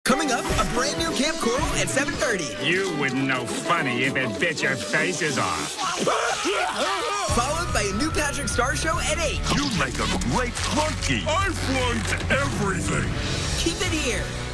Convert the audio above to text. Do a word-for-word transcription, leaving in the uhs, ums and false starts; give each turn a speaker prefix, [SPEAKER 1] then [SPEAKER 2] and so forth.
[SPEAKER 1] Coming up, a brand new Kamp Koral at seven thirty.
[SPEAKER 2] You wouldn't know funny if it bit your faces off.
[SPEAKER 1] Followed by a new Patrick Star Show at eight.
[SPEAKER 3] You make a great flunky. I flunked everything.
[SPEAKER 1] Keep it here.